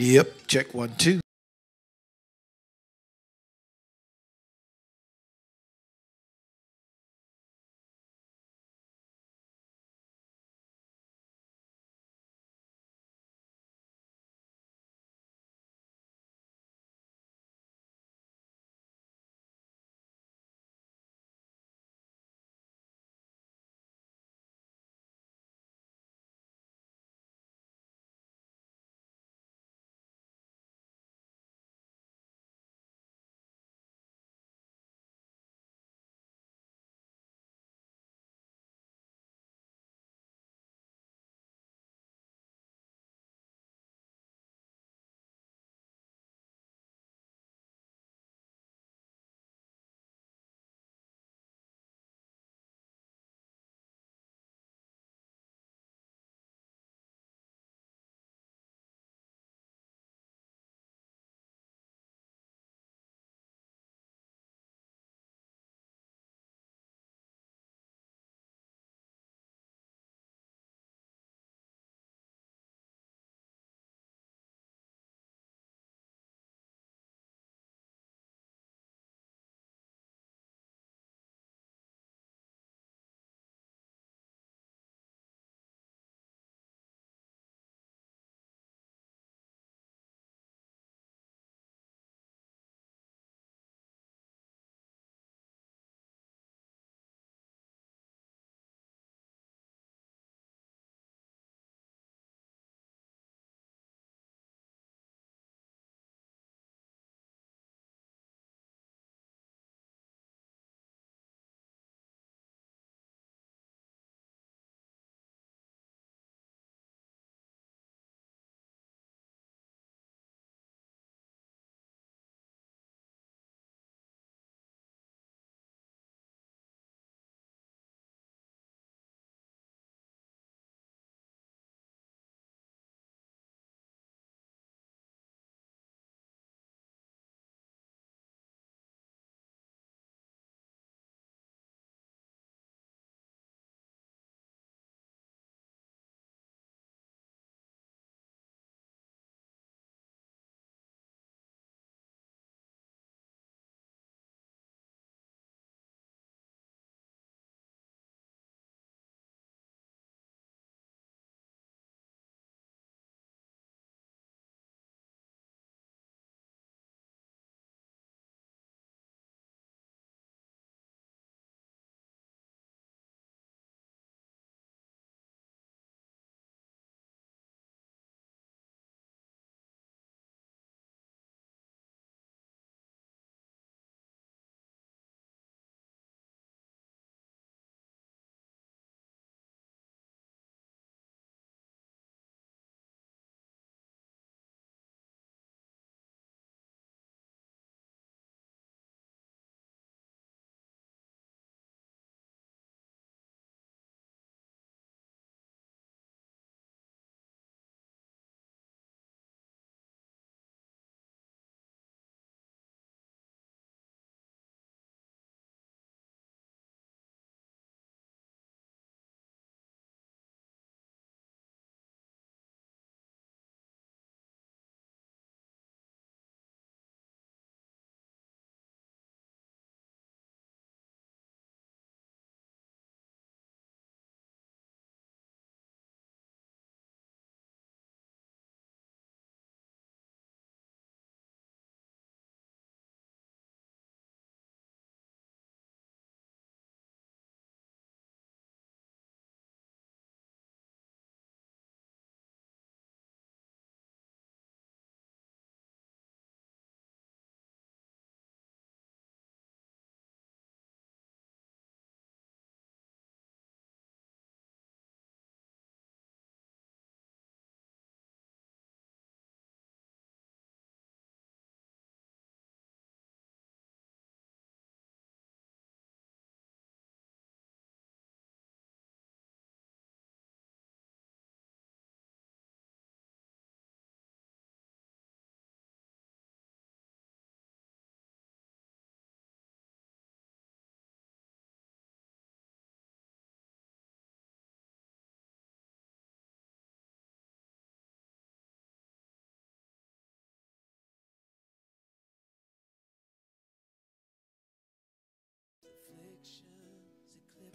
Yep, check 1 2.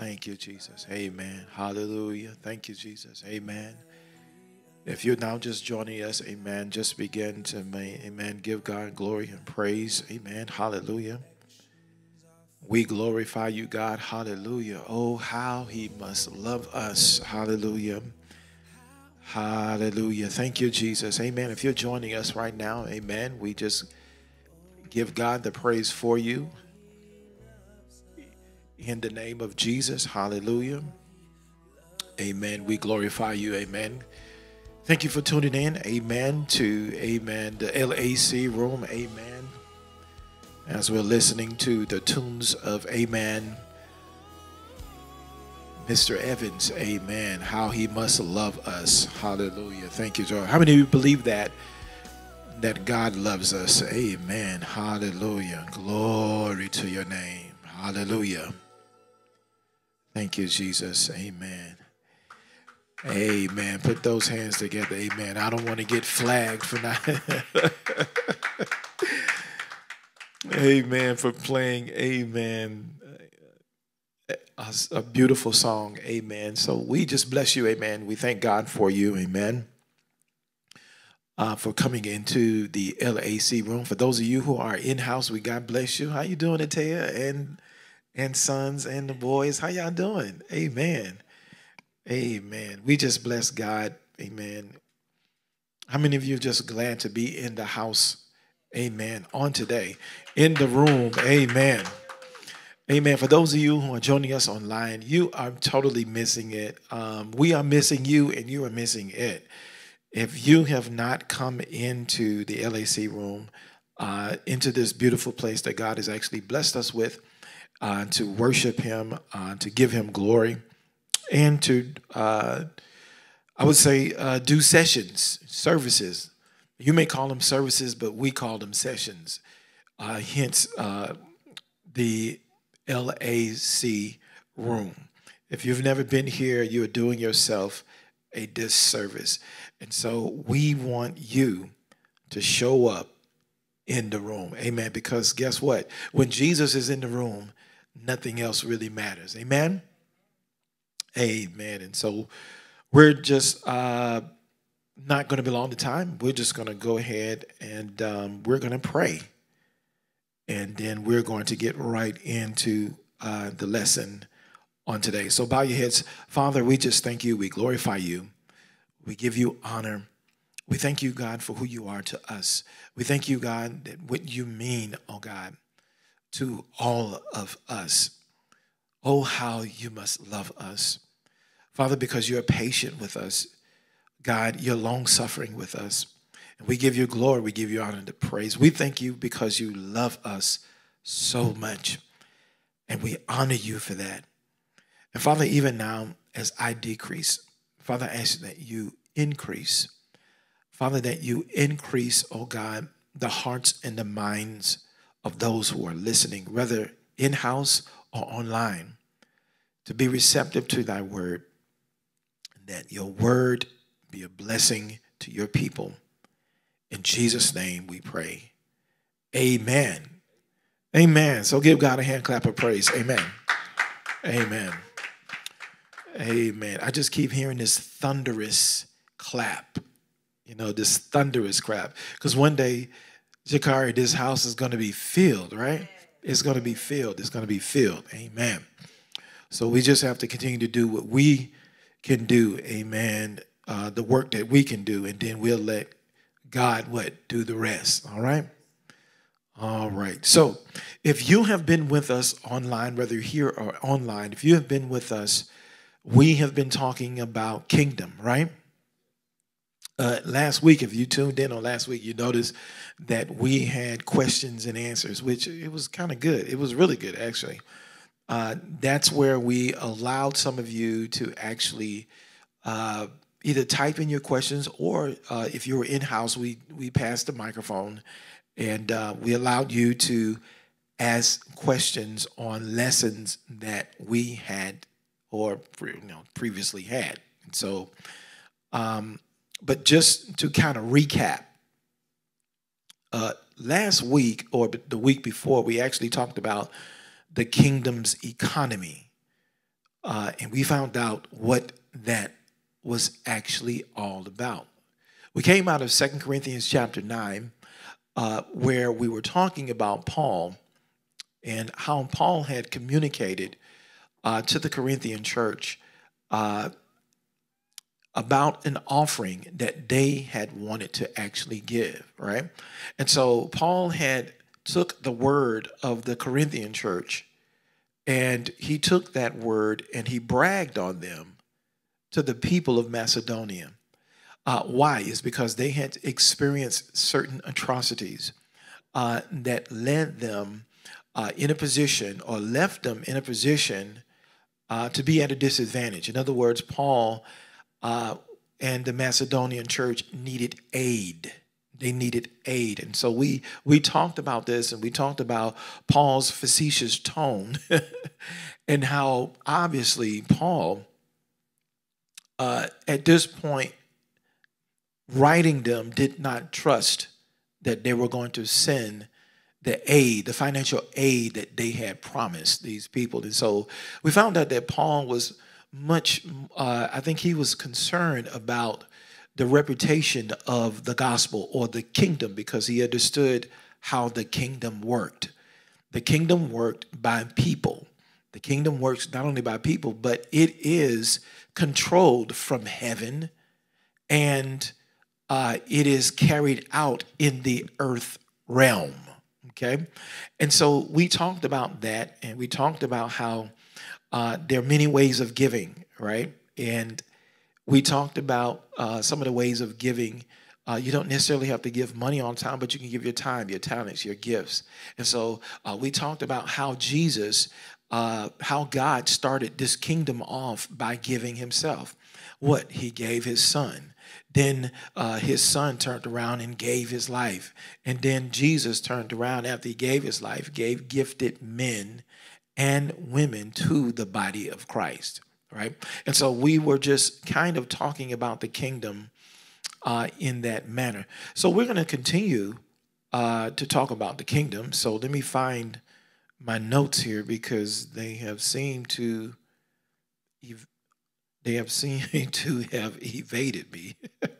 Thank you, Jesus. Amen. Hallelujah. Thank you, Jesus. Amen. If you're now just joining us, amen, just begin to, amen, give God glory and praise. Amen. Hallelujah. We glorify you, God. Hallelujah. Oh, how he must love us. Hallelujah. Hallelujah. Thank you, Jesus. Amen. If you're joining us right now, amen, we just give God the praise for you in the name of Jesus. Hallelujah. Amen. We glorify you. Amen. Thank you for tuning in. Amen. To, amen, the LAC room. Amen. As we're listening to the tunes of, amen, Mr. Evans. Amen. How he must love us. Hallelujah. Thank you, Joy. How many of you believe that God loves us? Amen. Hallelujah. Glory to your name. Hallelujah. Thank you, Jesus. Amen. Amen. Put those hands together. Amen. I don't want to get flagged for not. Amen. For playing, amen, a beautiful song. Amen. So we just bless you. Amen. We thank God for you. Amen. For coming into the LAC room. For those of you who are in-house, we God bless you. How you doing, Atea and sons and the boys? How y'all doing? Amen. Amen. We just bless God. Amen. How many of you are just glad to be in the house? Amen. On today, in the room. Amen. Amen. For those of you who are joining us online, you are totally missing it. We are missing you, and you are missing it. If you have not come into the LAC room, into this beautiful place that God has actually blessed us with, to worship him, to give him glory, and to, I would say, do sessions, services. You may call them services, but we call them sessions. Hence, the LAC room. If you've never been here, you're doing yourself a disservice. And so we want you to show up in the room. Amen. Because guess what? When Jesus is in the room, nothing else really matters. Amen. Amen. And so we're just not going to be long the time. We're just going to go ahead and we're going to pray. And then we're going to get right into the lesson on today. So bow your heads. Father, we just thank you. We glorify you. We give you honor. We thank you, God, for who you are to us. We thank you, God, that what you mean, oh God, to all of us. Oh, how you must love us. Father, because you're patient with us. God, you're long-suffering with us. And we give you glory. We give you honor and praise. We thank you because you love us so much. And we honor you for that. And Father, even now, as I decrease, Father, I ask that you increase. Father, that you increase, oh God, the hearts and the minds of those who are listening, whether in-house or online, to be receptive to thy word, and that your word be a blessing to your people. In Jesus' name we pray. Amen. Amen. So give God a hand clap of praise. Amen. Amen. Amen. I just keep hearing this thunderous clap. You know, this thunderous clap. Because one day, Jakari, this house is going to be filled, right? It's going to be filled. It's going to be filled. Amen. So we just have to continue to do what we can do. Amen. The work that we can do. And then we'll let God, do the rest. All right? All right. So if you have been with us online, whether you're here or online, if you have been with us, we have been talking about kingdom, right? Last week, if you tuned in on last week, you noticed that we had questions and answers, which it was kind of good. It was really good, actually. That's where we allowed some of you to actually either type in your questions or if you were in-house, we passed the microphone and we allowed you to ask questions on lessons that we had or previously had. And so, but just to kind of recap, last week or the week before, we actually talked about the kingdom's economy. and we found out what that was actually all about. We came out of 2 Corinthians chapter 9, where we were talking about Paul and how Paul had communicated to the Corinthian church about an offering that they had wanted to actually give, right? And so Paul had took the word of the Corinthian church, and he took that word and he bragged on them to the people of Macedonia. Why? Is because they had experienced certain atrocities that led them in a position, or left them in a position to be at a disadvantage. In other words, Paul and the Macedonian church needed aid. They needed aid. And so we talked about this, and we talked about Paul's facetious tone and how obviously Paul, at this point, writing them, did not trust that they were going to send the aid, the financial aid that they had promised these people. And so we found out that Paul was much, I think he was concerned about the reputation of the gospel or the kingdom, because he understood how the kingdom worked. The kingdom worked by people. The kingdom works not only by people, but it is controlled from heaven, and it is carried out in the earth realm. Okay? And so we talked about that, and we talked about how there are many ways of giving, right? And we talked about some of the ways of giving. You don't necessarily have to give money on time, but you can give your time, your talents, your gifts. And so we talked about how Jesus, how God started this kingdom off by giving himself. What? He gave his son. Then his son turned around and gave his life. And then Jesus turned around after he gave his life, gave gifted men and women to the body of Christ, right? And so we were just kind of talking about the kingdom in that manner. So we're going to continue to talk about the kingdom. So let me find my notes here, because they have seemed to have evaded me.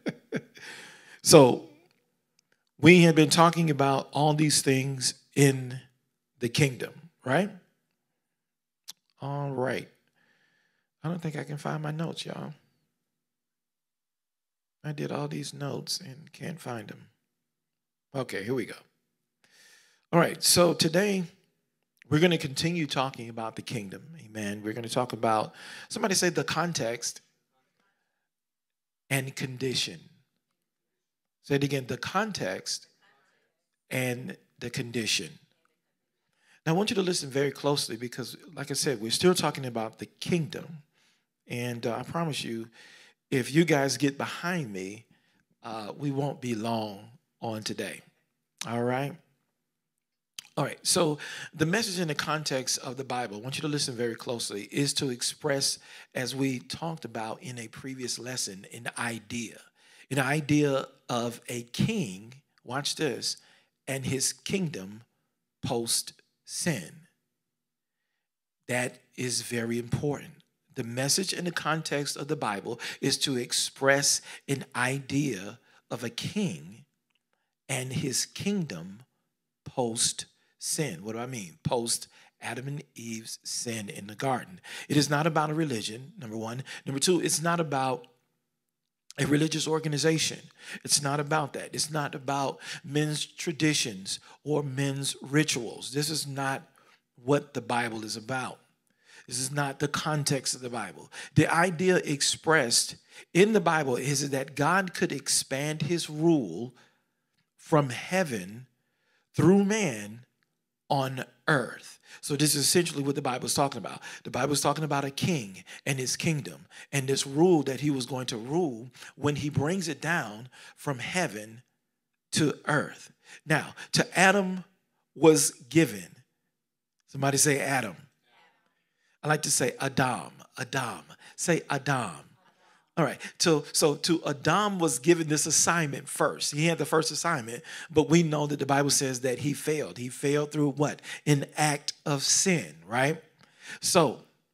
So we have been talking about all these things in the kingdom, right? All right. I don't think I can find my notes, y'all. I did all these notes and can't find them. Okay, here we go. All right, so today we're going to continue talking about the kingdom. Amen. We're going to talk about, somebody say, the context and condition. Say it again, the context and the condition. Now, I want you to listen very closely, because, like I said, we're still talking about the kingdom. And I promise you, if you guys get behind me, we won't be long on today. All right? All right, so the message in the context of the Bible, I want you to listen very closely, is to express, as we talked about in a previous lesson, an idea of a king, watch this, and his kingdom post-sin. That is very important. The message in the context of the Bible is to express an idea of a king and his kingdom post-sin. What do I mean? Post Adam and Eve's sin in the garden. It is not about a religion, number one. Number two, it's not about a religious organization. It's not about that. It's not about men's traditions or men's rituals. This is not what the Bible is about. This is not the context of the Bible. The idea expressed in the Bible is that God could expand his rule from heaven through man on earth. So this is essentially what the Bible is talking about. The Bible is talking about a king and his kingdom, and this rule that he was going to rule when he brings it down from heaven to earth. Now, to Adam was given. Somebody say Adam. I like to say Adam. Adam. Say Adam. All right, so to Adam was given this assignment first. He had the first assignment, but we know that the Bible says that he failed. He failed through what? An act of sin, right? So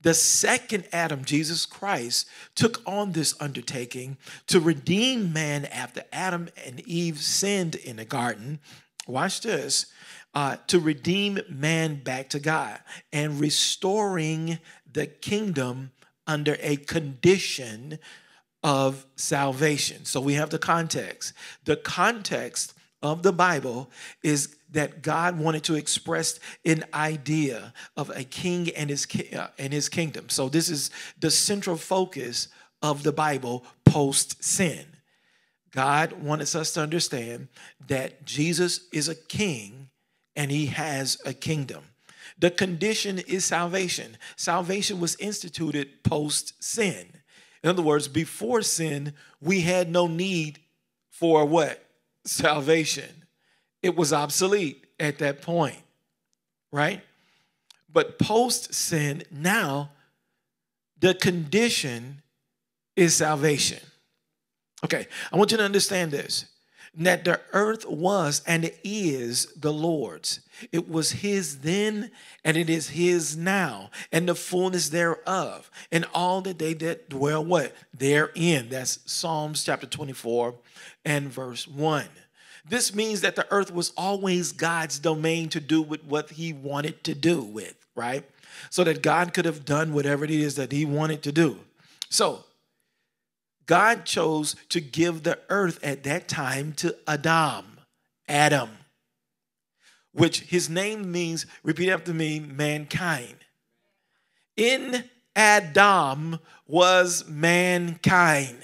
The second Adam, Jesus Christ, took on this undertaking to redeem man after Adam and Eve sinned in the garden. Watch this. To redeem man back to God and restoring the kingdom under a condition of salvation. So we have the context. The context of the Bible is that God wanted to express an idea of a king and his kingdom. So this is the central focus of the Bible post-sin. God wants us to understand that Jesus is a king and he has a kingdom. The condition is salvation. Salvation was instituted post-sin. In other words, before sin, we had no need for what? Salvation. It was obsolete at that point, right? But post-sin, now the condition is salvation. Okay, I want you to understand this, that the earth was and is the Lord's. It was his then and it is his now, and the fullness thereof, and all that they that dwell what? Therein. That's Psalms chapter 24 and verse 1. This means that the earth was always God's domain to do with what he wanted to do with, right? So that God could have done whatever it is that he wanted to do. So God chose to give the earth at that time to Adam, which his name means, repeat after me, mankind. In Adam was mankind.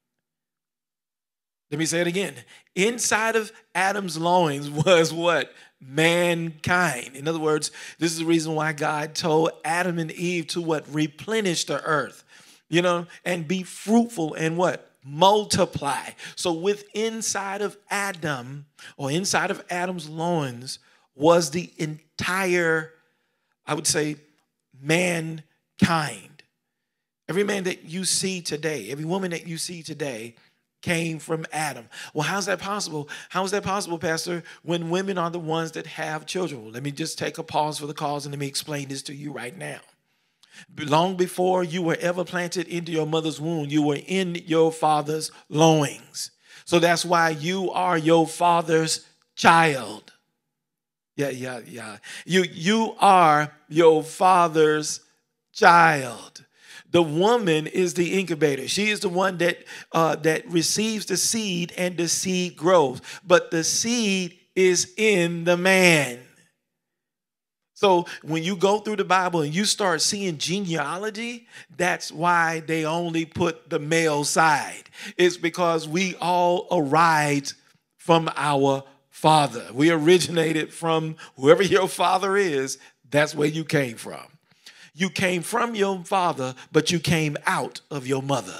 Let me say it again. Inside of Adam's loins was what? Mankind. In other words, this is the reason why God told Adam and Eve to what? Replenish the earth, and be fruitful and what? Multiply. So inside of Adam, or inside of Adam's loins, was the entire, I would say, mankind. Every man that you see today, every woman that you see today came from Adam. Well, how's that possible? How is that possible, Pastor, when women are the ones that have children? Well, let me just take a pause for the cause and let me explain this to you right now. Long before you were ever planted into your mother's womb, you were in your father's loins. So that's why you are your father's child. Yeah. You are your father's child. The woman is the incubator. She is the one that receives the seed and the seed grows. But the seed is in the man. So when you go through the Bible and you start seeing genealogy, that's why they only put the male side. It's because we all arrived from our father. We originated from whoever your father is. That's where you came from. You came from your father, but you came out of your mother.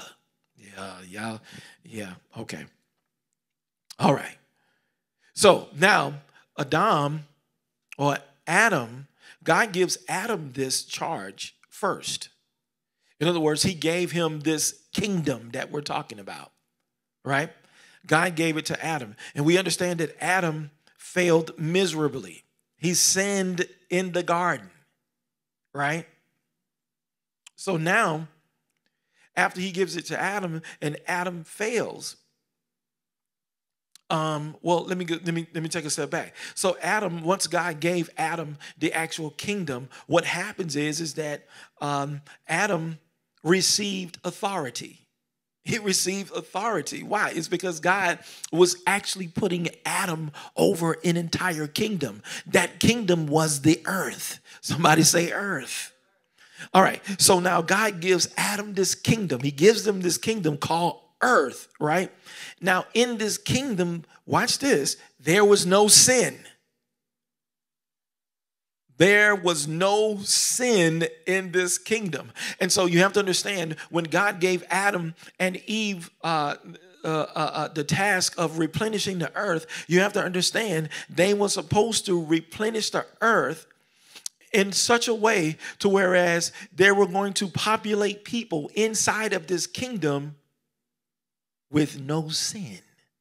Yeah, okay. All right. So now Adam, God gives Adam this charge first. In other words, he gave him this kingdom that we're talking about, right? God gave it to Adam. And we understand that Adam failed miserably. He sinned in the garden, right? So now, after he gives it to Adam and Adam fails, let me take a step back. So Adam, once God gave Adam the actual kingdom, what happens is that Adam received authority. He received authority. Why? It's because God was actually putting Adam over an entire kingdom. That kingdom was the earth. Somebody say earth. All right, so now God gives Adam this kingdom. He gives them this kingdom called earth, right? Now, in this kingdom, watch this, there was no sin. There was no sin in this kingdom. And so you have to understand, when God gave Adam and Eve the task of replenishing the earth, you have to understand they were supposed to replenish the earth in such a way to whereas they were going to populate people inside of this kingdom with no sin.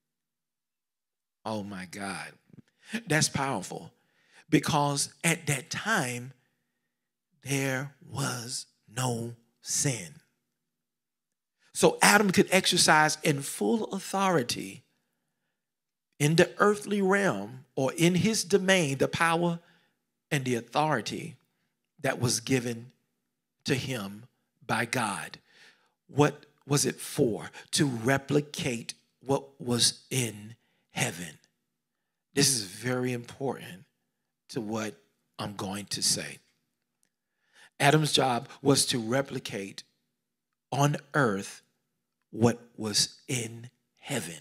Oh my God. That's powerful, because at that time there was no sin. So Adam could exercise in full authority in the earthly realm or in his domain, the power and the authority that was given to him by God. What was it for? To replicate what was in heaven. This is very important to what I'm going to say. Adam's job was to replicate on earth what was in heaven.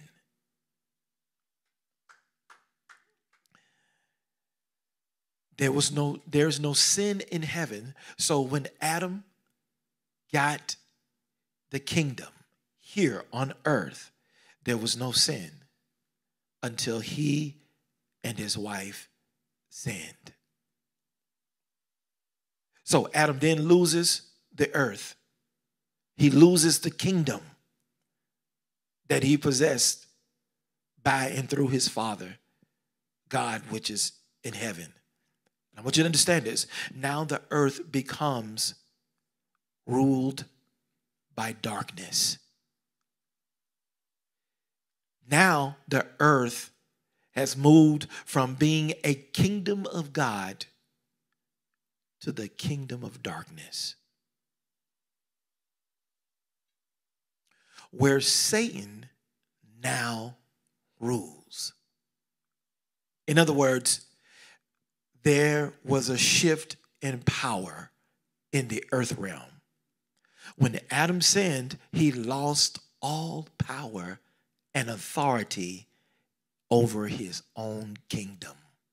There's no sin in heaven. So when Adam got the kingdom here on earth, there was no sin until he and his wife sinned. So Adam then loses the earth. He loses the kingdom that he possessed by and through his Father, God, which is in heaven. I want you to understand this. Now the earth becomes ruled by darkness. Now the earth has moved from being a kingdom of God to the kingdom of darkness, where Satan now rules. In other words, there was a shift in power in the earth realm. When Adam sinned, he lost all power and authority over his own kingdom.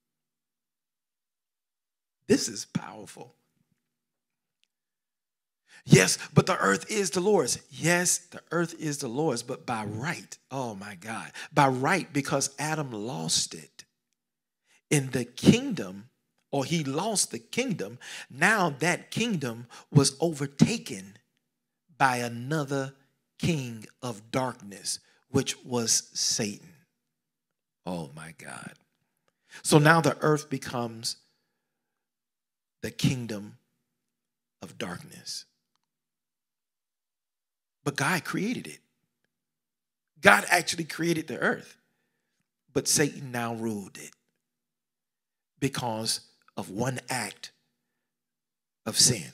This is powerful. Yes, but the earth is the Lord's. Yes, the earth is the Lord's, but by right. Oh my God. By right, because Adam lost it. In the kingdom, or he lost the kingdom, now that kingdom was overtaken by another king of darkness, which was Satan. Oh my God. So now the earth becomes the kingdom of darkness. But God created it. God actually created the earth. But Satan now ruled it because of one act of sin.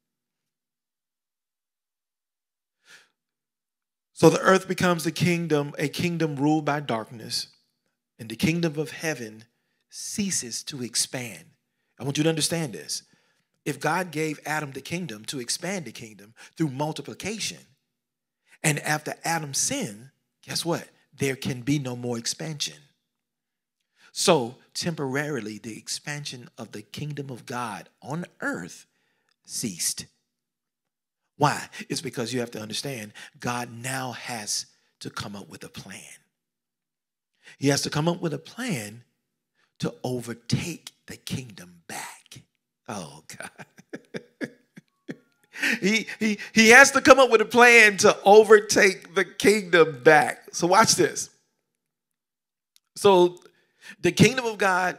So the earth becomes a kingdom ruled by darkness, and the kingdom of heaven ceases to expand. I want you to understand this. If God gave Adam the kingdom to expand the kingdom through multiplication, and after Adam sinned, guess what? There can be no more expansion. So temporarily, the expansion of the kingdom of God on earth ceased. Why? It's because you have to understand, God now has to come up with a plan. He has to come up with a plan to overtake the kingdom back. Oh, God. He has to come up with a plan to overtake the kingdom back. So watch this. So the kingdom of God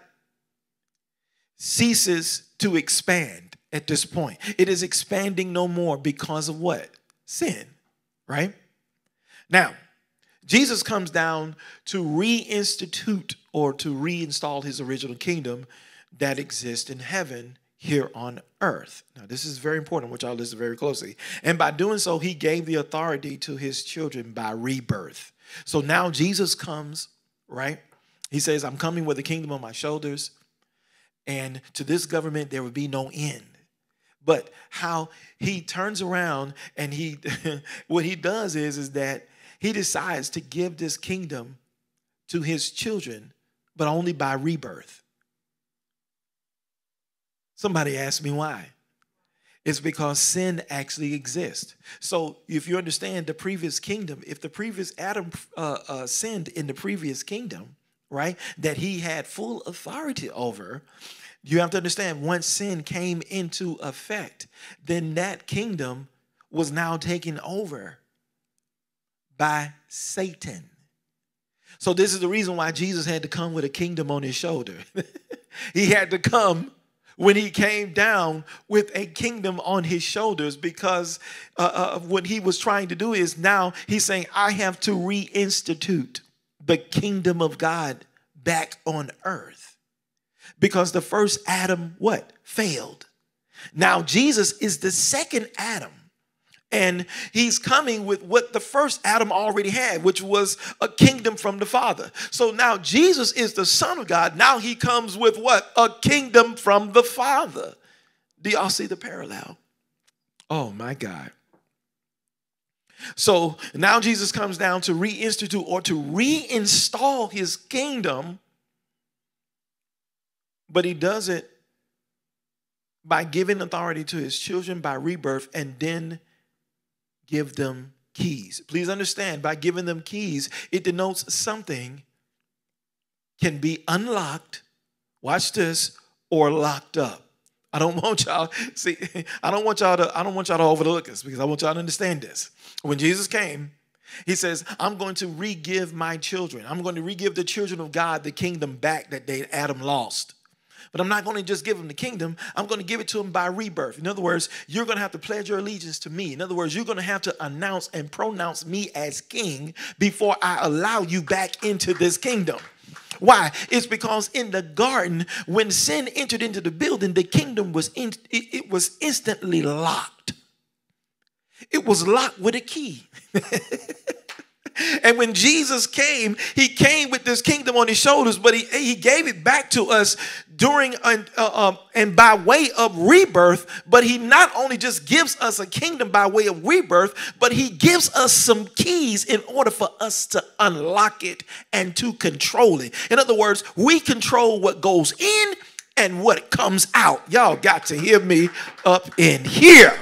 ceases to expand at this point. It is expanding no more because of what? Sin, right? Now, Jesus comes down to reinstitute or to reinstall his original kingdom that exists in heaven here on earth. Now, this is very important. I want y'all to listen very closely. And by doing so, he gave the authority to his children by rebirth. So now Jesus comes, right? He says, I'm coming with a kingdom on my shoulders, and to this government there will be no end. But how he turns around and what he does is that he decides to give this kingdom to his children, but only by rebirth. Somebody asked me why. It's because sin actually exists. So if you understand the previous kingdom, if the previous Adam sinned in the previous kingdom, right, that he had full authority over, you have to understand once sin came into effect, then that kingdom was now taken over by Satan. So this is the reason why Jesus had to come with a kingdom on his shoulder. He had to come when he came down with a kingdom on his shoulders, because what he was trying to do is now he's saying, I have to reinstitute the kingdom of God back on earth, because the first Adam, what? Failed. Now Jesus is the second Adam. And he's coming with what the first Adam already had, which was a kingdom from the Father. So now Jesus is the Son of God. Now he comes with what? A kingdom from the Father. Do y'all see the parallel? Oh, my God. So now Jesus comes down to reinstitute or to reinstall his kingdom. But he does it by giving authority to his children by rebirth, and then give them keys. Please understand, by giving them keys, it denotes something can be unlocked, watch this, or locked up. I don't want y'all to overlook this, because I want y'all to understand this. When Jesus came, he says, I'm going to re-give my children. I'm going to re-give the children of God the kingdom back that Adam lost. But I'm not going to just give them the kingdom. I'm going to give it to them by rebirth. In other words, you're going to have to pledge your allegiance to me. In other words, you're going to have to announce and pronounce me as king before I allow you back into this kingdom. Why? It's because in the garden, when sin entered into the building, the kingdom was instantly locked. It was locked with a key. And when Jesus came, he came with this kingdom on his shoulders, but he gave it back to us during and by way of rebirth. But he not only just gives us a kingdom by way of rebirth, but he gives us some keys in order for us to unlock it and to control it. In other words, we control what goes in and what comes out. Y'all got to hear me up in here.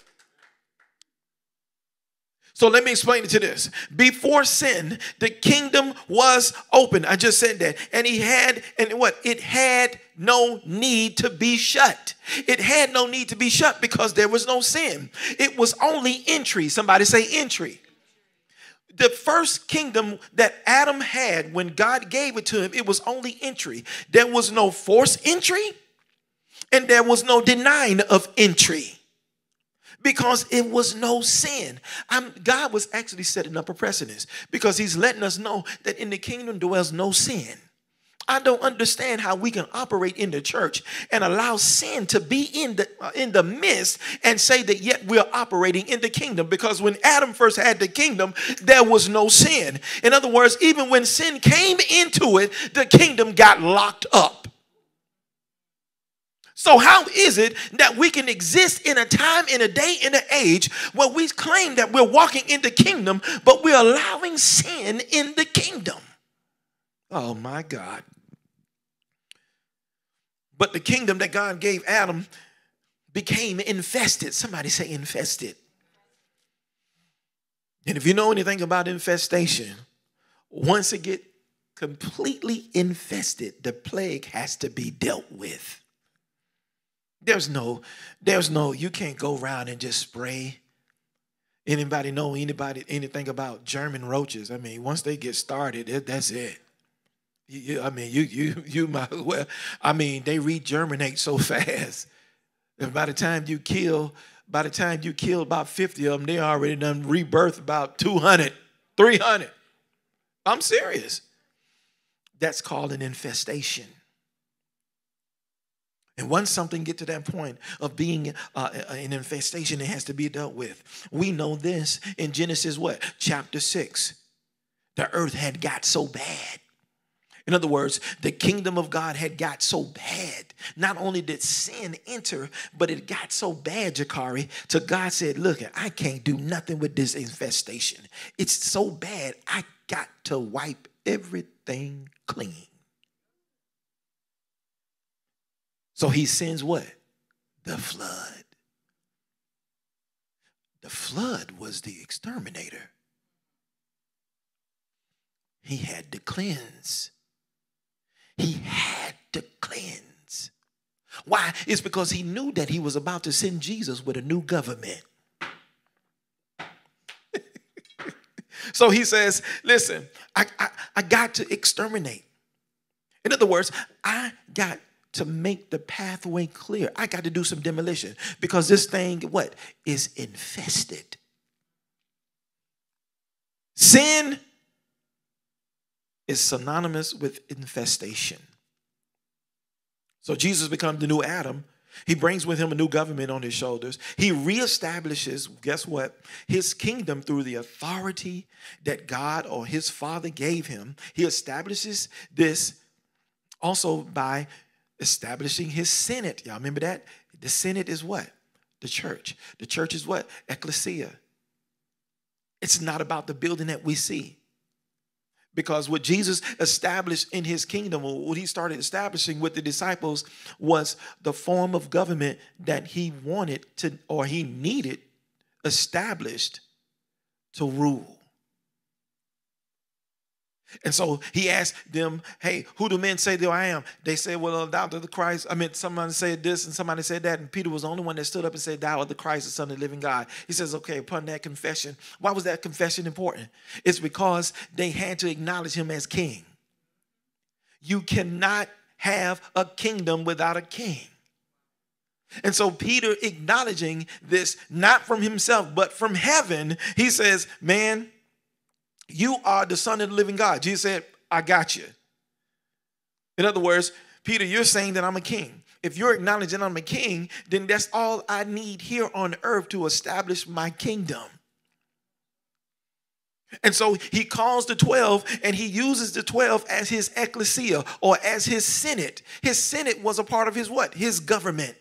So let me explain it to this. Before sin, the kingdom was open. I just said that. And it had no need to be shut. It had no need to be shut because there was no sin. It was only entry. Somebody say entry. The first kingdom that Adam had when God gave it to him, it was only entry. There was no forced entry, and there was no denying of entry. Because it was no sin. God was actually setting up a precedent, because he's letting us know that in the kingdom dwells no sin. I don't understand how we can operate in the church and allow sin to be in the midst and say that yet we're operating in the kingdom. Because when Adam first had the kingdom, there was no sin. In other words, even when sin came into it, the kingdom got locked up. So how is it that we can exist in a time, in a day, in an age where we claim that we're walking in the kingdom, but we're allowing sin in the kingdom? Oh, my God. But the kingdom that God gave Adam became infested. Somebody say infested. And if you know anything about infestation, once it gets completely infested, the plague has to be dealt with. There's no, you can't go around and just spray. Anybody know anything about German roaches? I mean, once they get started, that's it. You might as well. I mean, they regerminate so fast. And by the time you kill about 50 of them, they already done rebirth about 200, 300. I'm serious. That's called an infestation. And once something gets to that point of being an infestation, it has to be dealt with. We know this in Genesis what? Chapter 6. The earth had got so bad. In other words, the kingdom of God had got so bad. Not only did sin enter, but it got so bad, Jakari, till God said, look, I can't do nothing with this infestation. It's so bad, I got to wipe everything clean. So he sends what? The flood. The flood was the exterminator. He had to cleanse. He had to cleanse. Why? It's because he knew that he was about to send Jesus with a new government. So he says, listen, I got to exterminate. In other words, I got to make the pathway clear. I got to do some demolition because this thing, what, is infested. Sin is synonymous with infestation. So Jesus becomes the new Adam. He brings with him a new government on his shoulders. He reestablishes, guess what? His kingdom through the authority that God or his Father gave him. He establishes this also by establishing his Senate. Y'all remember that? The Senate is what? The church. The church is what? Ecclesia. It's not about the building that we see. Because what Jesus established in his kingdom, or what he started establishing with the disciples, was the form of government that he wanted to, or he needed established to rule. And so he asked them, hey, who do men say that I am? They said, well, thou art the Christ. I mean, somebody said this and somebody said that. And Peter was the only one that stood up and said, thou art the Christ, the Son of the living God. He says, okay, upon that confession. Why was that confession important? It's because they had to acknowledge him as king. You cannot have a kingdom without a king. And so Peter, acknowledging this, not from himself, but from heaven, he says, man, you are the Son of the living God. Jesus said, I got you. In other words, Peter, you're saying that I'm a king. If you're acknowledging I'm a king, then that's all I need here on earth to establish my kingdom. And so he calls the 12 and he uses the 12 as his ecclesia or as his Senate. His Senate was a part of his what? His government.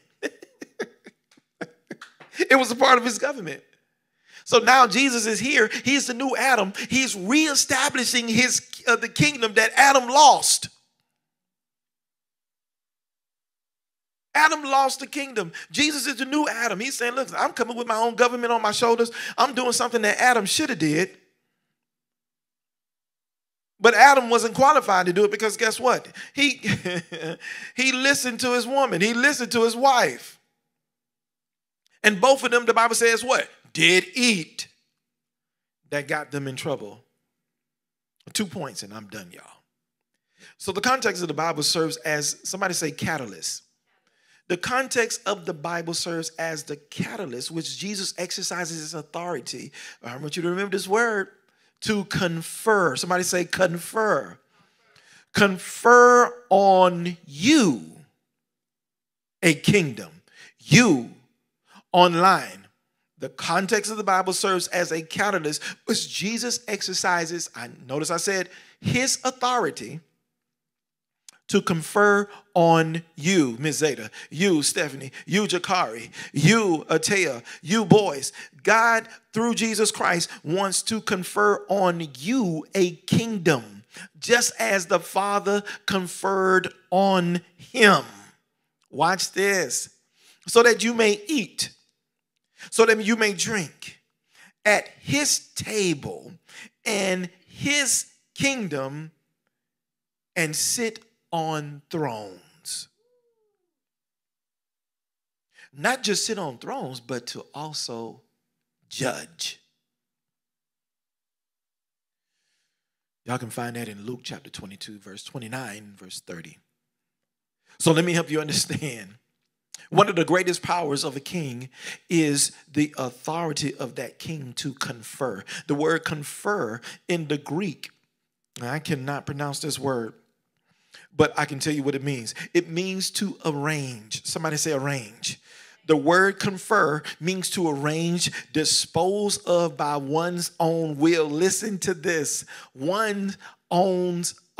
It was a part of his government. So now Jesus is here. He's the new Adam. He's reestablishing the kingdom that Adam lost. Adam lost the kingdom. Jesus is the new Adam. He's saying, look, I'm coming with my own government on my shoulders. I'm doing something that Adam should have did. But Adam wasn't qualified to do it because guess what? He listened to his woman. He listened to his wife. And both of them, the Bible says what? Did eat. That got them in trouble. 2 points and I'm done, y'all. So the context of the Bible serves as, somebody say catalyst. The context of the Bible serves as the catalyst which Jesus exercises his authority. I want you to remember this word, to confer. Somebody say confer. Confer on you a kingdom. You online. The context of the Bible serves as a catalyst which Jesus exercises, notice I said, his authority to confer on you, Ms. Zeta, you, Stephanie, you, Jakari, you, Atea, you boys. God, through Jesus Christ, wants to confer on you a kingdom, just as the Father conferred on him. Watch this. So that you may eat, so that you may drink at his table and his kingdom and sit on thrones. Not just sit on thrones, but to also judge. Y'all can find that in Luke chapter 22, verse 29, verse 30. So let me help you understand. One of the greatest powers of a king is the authority of that king to confer. The word confer in the Greek, I cannot pronounce this word, but I can tell you what it means. It means to arrange. Somebody say arrange. The word confer means to arrange, dispose of by one's own will. Listen to this. One's own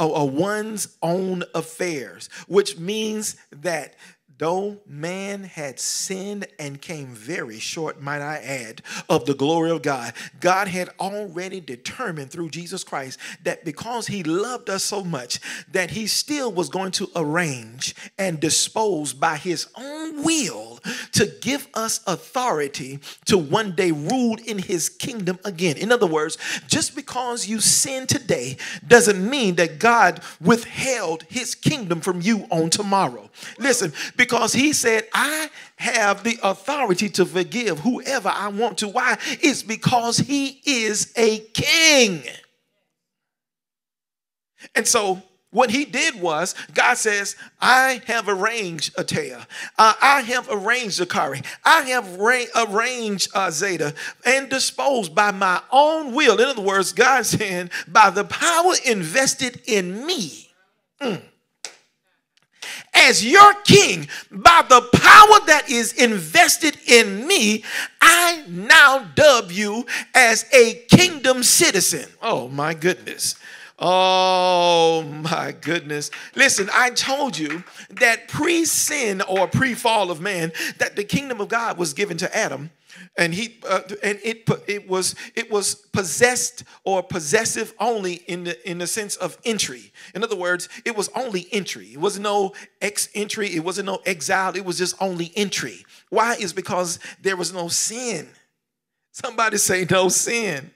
affairs, which means that though man had sinned and came very short, might I add, of the glory of God, God had already determined through Jesus Christ that because he loved us so much that he still was going to arrange and dispose by his own will to give us authority to one day rule in his kingdom again. In other words, just because you sin today doesn't mean that God withheld his kingdom from you on tomorrow. Listen, because he said, I have the authority to forgive whoever I want to. Why? It's because he is a king. And so what he did was, God says, I have arranged Atea. I have arranged Zakari. I have arranged Zeta and disposed by my own will. In other words, God saying, by the power invested in me, as your king, by the power that is invested in me, I now dub you as a kingdom citizen. Oh, my goodness. Oh my goodness. Listen, I told you that pre-sin or pre-fall of man, that the kingdom of God was given to Adam, and it was possessed or possessive only in the sense of entry. In other words, it was only entry. It was no ex-entry, it wasn't no exile, it was just only entry. Why? Is because there was no sin. Somebody say no sin.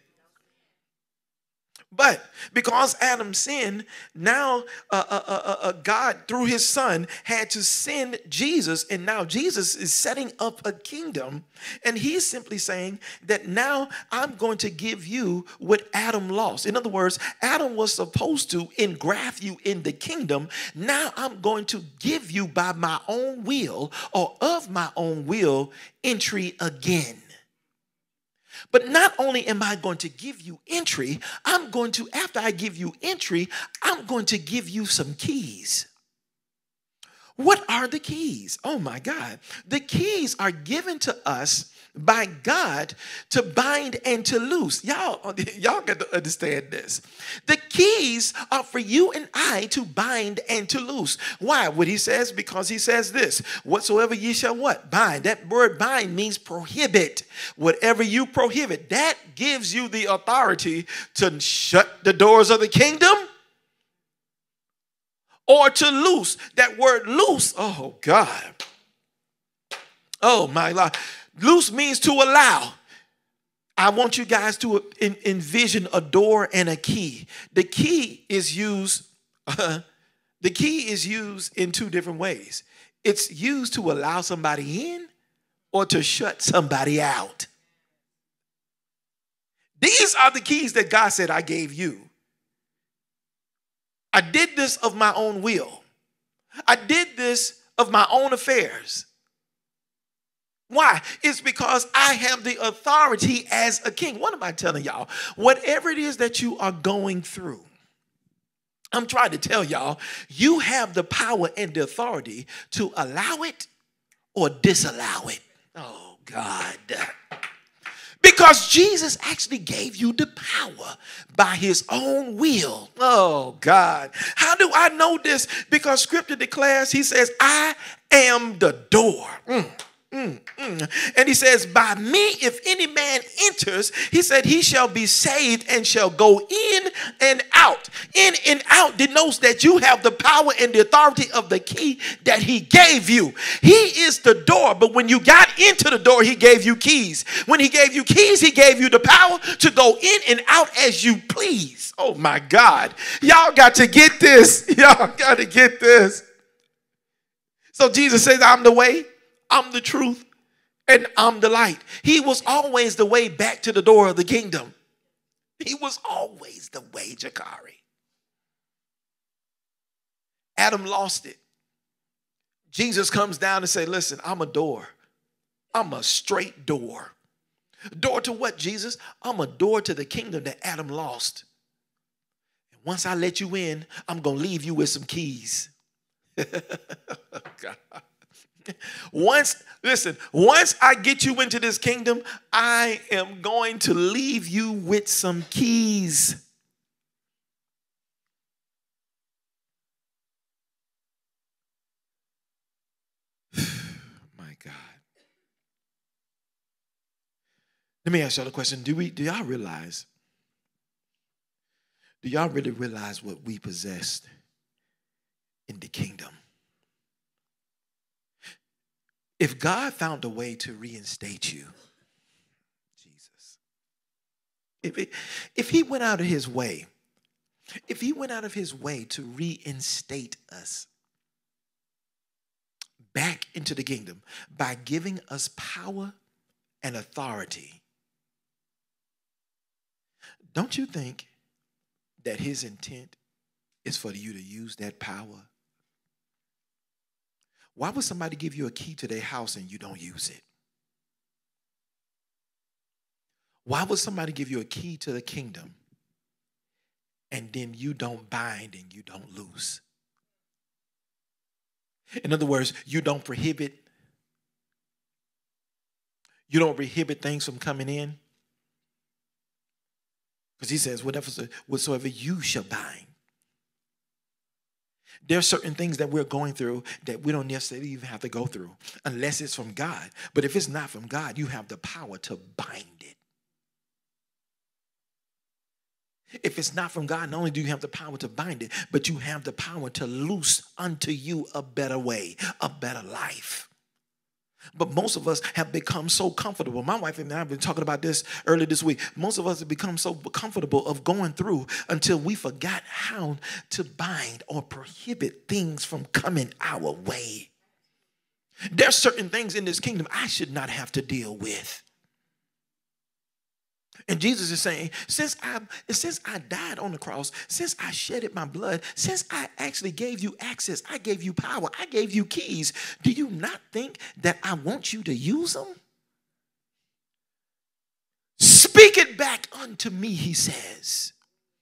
But because Adam sinned, now God, through his son, had to send Jesus. And now Jesus is setting up a kingdom. And he's simply saying that now I'm going to give you what Adam lost. In other words, Adam was supposed to engraft you in the kingdom. Now I'm going to give you by my own will, or of my own will, entry again. But not only am I going to give you entry, after I give you entry, I'm going to give you some keys. What are the keys? Oh my God. The keys are given to us by God to bind and to loose. Y'all got to understand this. The keys are for you and I to bind and to loose. Why? What he says, because he says this, whatsoever ye shall what? Bind. That word bind means prohibit. Whatever you prohibit, that gives you the authority to shut the doors of the kingdom or to loose. That word loose, oh God. Oh my God. Loose means to allow. I want you guys to envision a door and a key. The key is used in two different ways. It's used to allow somebody in or to shut somebody out. These are the keys that God said I gave you. I did this of my own will. I did this of my own affairs. Why? It's because I have the authority as a king. What am I telling y'all? Whatever it is that you are going through, I'm trying to tell y'all, you have the power and the authority to allow it or disallow it. Oh, God. Because Jesus actually gave you the power by his own will. Oh, God. How do I know this? Because scripture declares, he says, I am the door. And he says, by me, if any man enters, he said, he shall be saved and shall go in and out. In and out denotes that you have the power and the authority of the key that he gave you. He is the door, but when you got into the door, he gave you keys. When he gave you keys, he gave you the power to go in and out as you please. Oh my God. Y'all got to get this. Y'all got to get this. So Jesus says, I'm the way, I'm the truth, and I'm the light. He was always the way back to the door of the kingdom. He was always the way, Jakari. Adam lost it. Jesus comes down and says, listen, I'm a door. I'm a straight door. Door to what, Jesus? I'm a door to the kingdom that Adam lost. And once I let you in, I'm going to leave you with some keys. God. Once I get you into this kingdom, I am going to leave you with some keys. My God. Let me ask y'all a question. Do y'all realize? Do y'all really realize what we possessed in the kingdom? If God found a way to reinstate you, Jesus, if he went out of his way, to reinstate us back into the kingdom by giving us power and authority, don't you think that his intent is for you to use that power. Why would somebody give you a key to their house and you don't use it? Why would somebody give you a key to the kingdom and then you don't bind and you don't loose? In other words, you don't prohibit things from coming in. Because he says, whatsoever you shall bind. There are certain things that we're going through that we don't necessarily even have to go through unless it's from God. But if it's not from God, you have the power to bind it. If it's not from God, not only do you have the power to bind it, but you have the power to loose unto you a better way, a better life. But most of us have become so comfortable. My wife and I have been talking about this earlier this week. Most of us have become so comfortable of going through until we forgot how to bind or prohibit things from coming our way. There's certain things in this kingdom I should not have to deal with. And Jesus is saying, since I died on the cross, since I shedded my blood, since I actually gave you access, I gave you power, I gave you keys, do you not think that I want you to use them? Speak it back unto me, he says.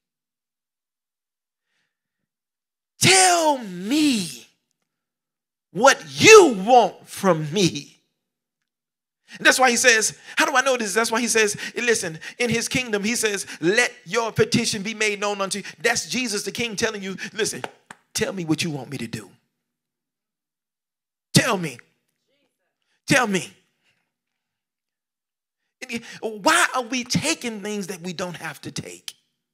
Tell me what you want from me. And that's why he says, how do I know this? That's why he says, listen, in his kingdom, he says, let your petition be made known unto you. That's Jesus, the king, telling you, listen, tell me what you want me to do. Tell me. Tell me. Why are we taking things that we don't have to take?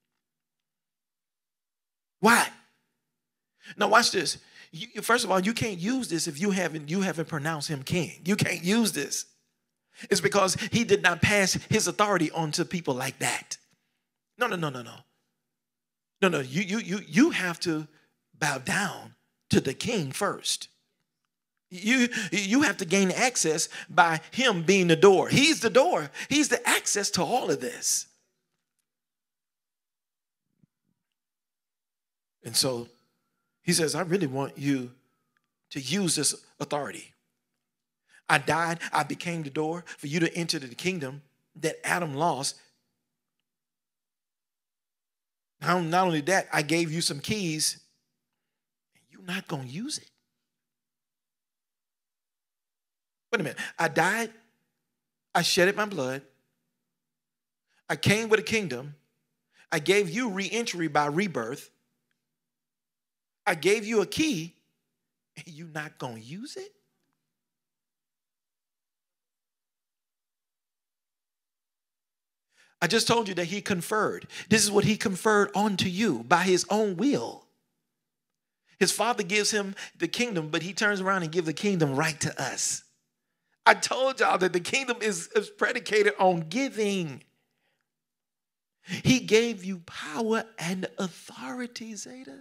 Why? Now watch this. First of all, you can't use this if you haven't pronounced him king. You can't use this. It's because he did not pass his authority on to people like that. No. No, you have to bow down to the king first. You have to gain access by him being the door. He's the door. He's the access to all of this. And so he says, I really want you to use this authority. I died. I became the door for you to enter the kingdom that Adam lost. Not only that, I gave you some keys. And you're not going to use it. Wait a minute. I died. I shedded my blood. I came with a kingdom. I gave you re-entry by rebirth. I gave you a key. And you're not going to use it? I just told you that he conferred. This is what he conferred onto you by his own will. His father gives him the kingdom, but he turns around and gives the kingdom right to us. I told y'all that the kingdom is predicated on giving. He gave you power and authority, Zeta.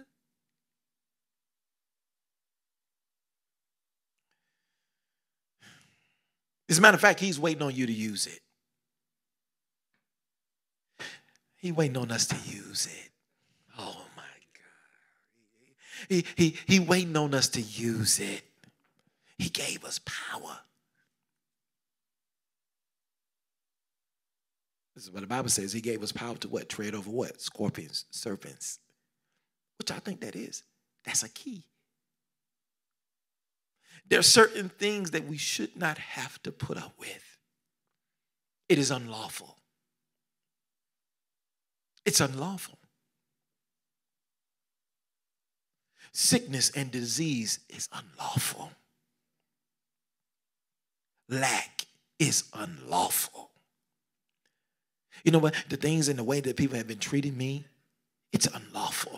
As a matter of fact, he's waiting on you to use it. He's waiting on us to use it. Oh my God. He waiting on us to use it. He gave us power. This is what the Bible says. He gave us power to what? Tread over what? Scorpions, serpents. What y'all think that is? That's a key. There are certain things that we should not have to put up with. It is unlawful. It's unlawful. Sickness and disease is unlawful. Lack is unlawful. You know what? The things and the way that people have been treating me, it's unlawful.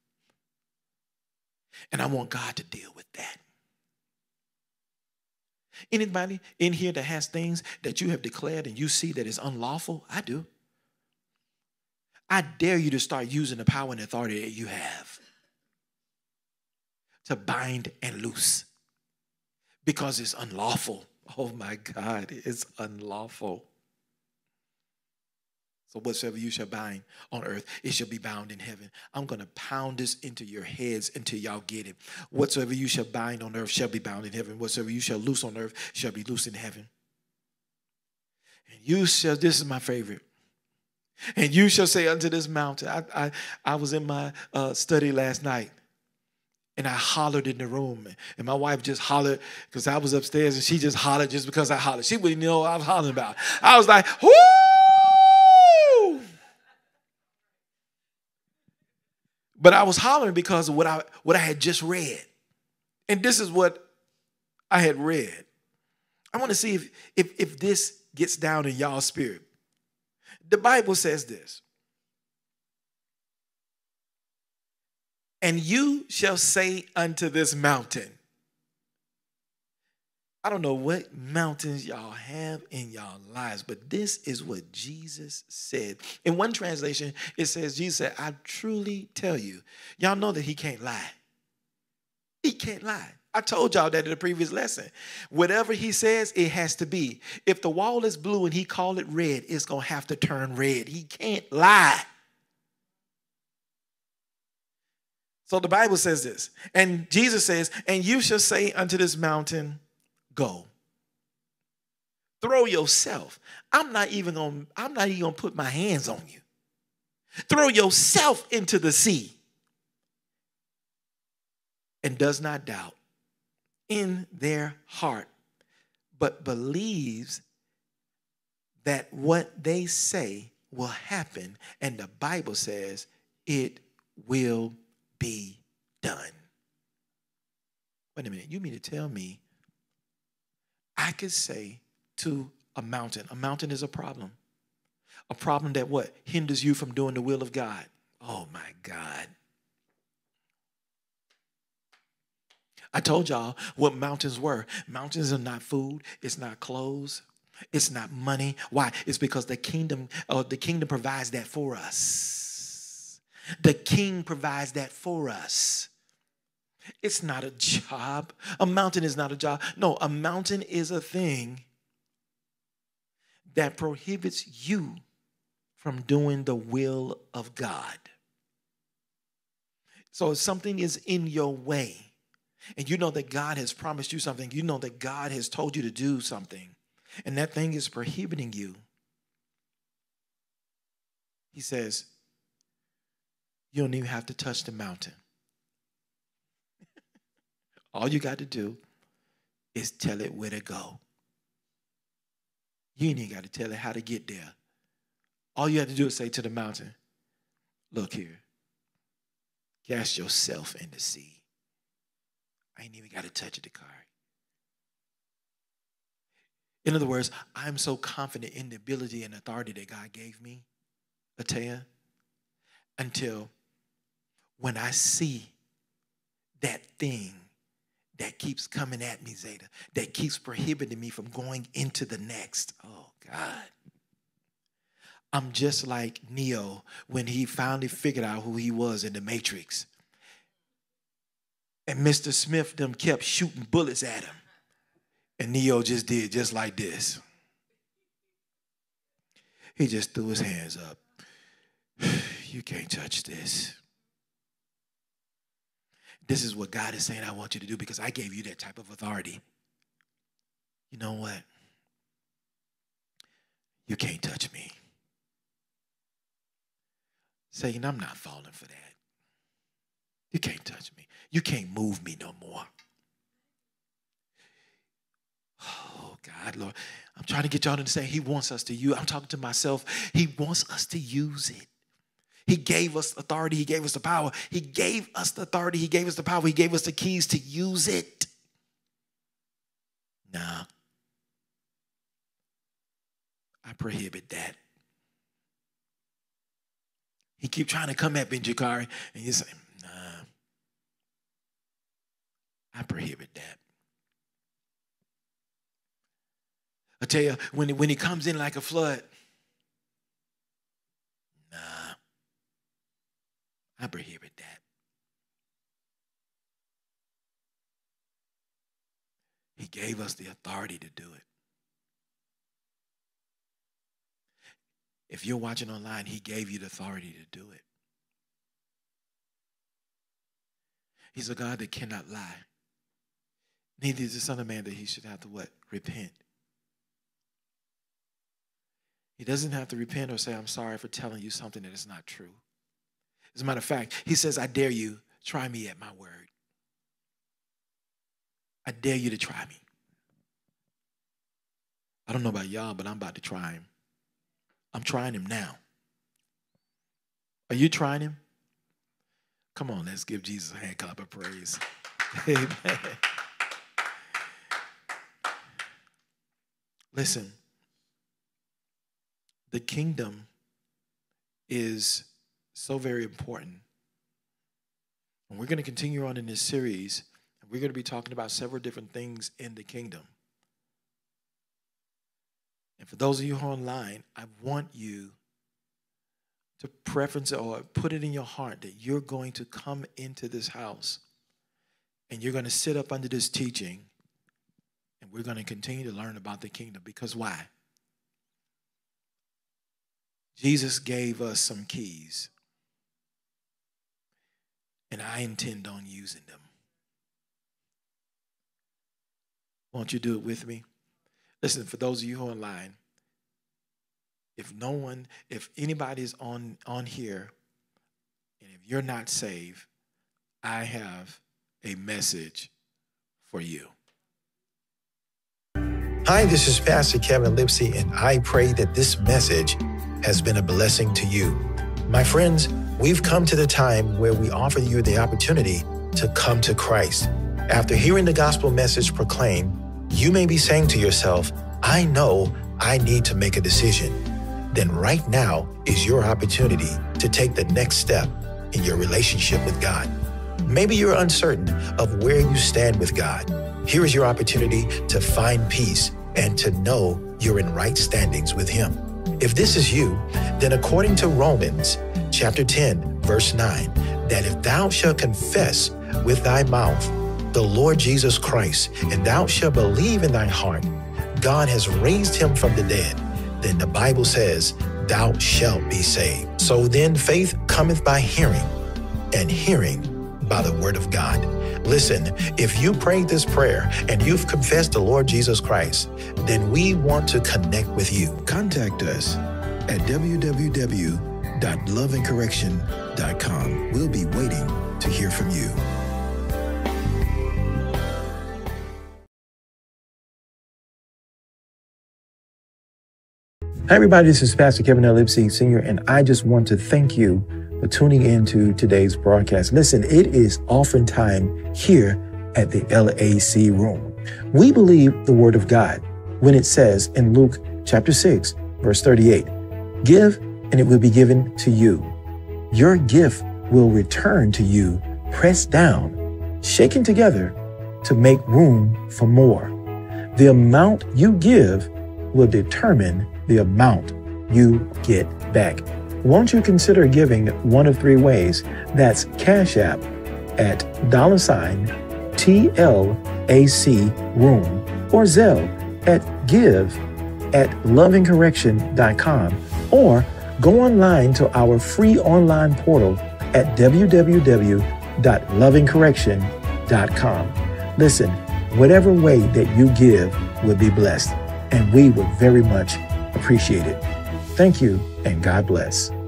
And I want God to deal with that. Anybody in here that has things that you have declared and you see that is unlawful? I do. I dare you to start using the power and authority that you have to bind and loose because it's unlawful. Oh my God, it's unlawful. So whatsoever you shall bind on earth, it shall be bound in heaven. I'm going to pound this into your heads until y'all get it. Whatsoever you shall bind on earth shall be bound in heaven. Whatsoever you shall loose on earth shall be loose in heaven. And you shall, this is my favorite. And you shall say unto this mountain. I was in my study last night. And I hollered in the room. And my wife just hollered because I was upstairs. And she just hollered just because I hollered. She wouldn't know what I was hollering about. I was like, whoo! But I was hollering because of what I had just read. And this is what I had read. I want to see if this gets down in y'all's spirit. The Bible says this. And you shall say unto this mountain. I don't know what mountains y'all have in y'all lives, but this is what Jesus said. In one translation, it says, Jesus said, I truly tell you. Y'all know that he can't lie. He can't lie. I told y'all that in the previous lesson. Whatever he says, it has to be. If the wall is blue and he called it red, it's going to have to turn red. He can't lie. So the Bible says this. And Jesus says, and you shall say unto this mountain, go. Throw yourself. I'm not even gonna put my hands on you. Throw yourself into the sea. And does not doubt in their heart, but believes that what they say will happen. And the Bible says it will be done. Wait a minute. You mean to tell me I could say to a mountain is a problem that what? Hinders you from doing the will of God. Oh my God. I told y'all what mountains were. Mountains are not food. It's not clothes. It's not money. Why? It's because the kingdom provides that for us. The king provides that for us. It's not a job. A mountain is not a job. No, a mountain is a thing that prohibits you from doing the will of God. So if something is in your way, and you know that God has promised you something, you know that God has told you to do something, and that thing is prohibiting you, he says, you don't even have to touch the mountain. All you got to do is tell it where to go. You ain't even got to tell it how to get there. All you have to do is say to the mountain, look here, cast yourself in the sea. I ain't even got to touch the car. In other words, I'm so confident in the ability and authority that God gave me, Atea, until when I see that thing that keeps coming at me, Zeta, that keeps prohibiting me from going into the next. Oh, God. I'm just like Neo when he finally figured out who he was in the Matrix. And Mr. Smith them kept shooting bullets at him. And Neo just did just like this. He just threw his hands up. You can't touch this. This is what God is saying I want you to do because I gave you that type of authority. You know what? You can't touch me. Saying I'm not falling for that. You can't touch me. You can't move me no more. Oh, God, Lord. I'm trying to get y'all to understand he wants us to use. I'm talking to myself. He wants us to use it. He gave us authority. He gave us the power. He gave us the authority. He gave us the power. He gave us the keys to use it. Nah. I prohibit that. He keep trying to come at me, Jakari, and you say, nah. I prohibit that. I tell you, when he comes in like a flood, nah. I prohibit that. He gave us the authority to do it. If you're watching online, he gave you the authority to do it. He's a God that cannot lie. Neither is the Son of Man that he should have to what? Repent. He doesn't have to repent or say, I'm sorry for telling you something that is not true. As a matter of fact, he says, I dare you, try me at my word. I dare you to try me. I don't know about y'all, but I'm about to try him. I'm trying him now. Are you trying him? Come on, let's give Jesus a hand clap of praise. Amen. Listen, the kingdom is so very important. And we're going to continue on in this series. And we're going to be talking about several different things in the kingdom. And for those of you who are online, I want you to preference or put it in your heart that you're going to come into this house and you're going to sit up under this teaching and we're going to continue to learn about the kingdom. Because why? Jesus gave us some keys, and I intend on using them. Won't you do it with me? Listen, for those of you who are online, if anybody is on here, and if you're not saved, I have a message for you. Hi, this is Pastor Kevin Lipsey, and I pray that this message has been a blessing to you. My friends, we've come to the time where we offer you the opportunity to come to Christ. After hearing the gospel message proclaimed, you may be saying to yourself, I know I need to make a decision. Then right now is your opportunity to take the next step in your relationship with God. Maybe you're uncertain of where you stand with God. Here is your opportunity to find peace and to know you're in right standings with Him. If this is you, then according to Romans chapter 10, verse 9, that if thou shalt confess with thy mouth the Lord Jesus Christ, and thou shalt believe in thy heart God has raised him from the dead, then the Bible says, thou shalt be saved. So then faith cometh by hearing, and hearing by the word of God. Listen, if you prayed this prayer and you've confessed the Lord Jesus Christ, then we want to connect with you. Contact us at www.loveandcorrection.com. We'll be waiting to hear from you. Hi, everybody. This is Pastor Kevin Lipsey, Sr., and I just want to thank you for tuning in to today's broadcast. Listen, it is offering time here at the LAC room. We believe the word of God when it says in Luke chapter 6, verse 38, give and it will be given to you. Your gift will return to you, pressed down, shaken together to make room for more. The amount you give will determine the amount you get back. Won't you consider giving one of three ways? That's Cash App at $TLAC room, or Zelle at give@loveandcorrection.com, or go online to our free online portal at www.loveandcorrection.com. Listen, whatever way that you give will be blessed, and we would very much appreciate it. Thank you, and God bless.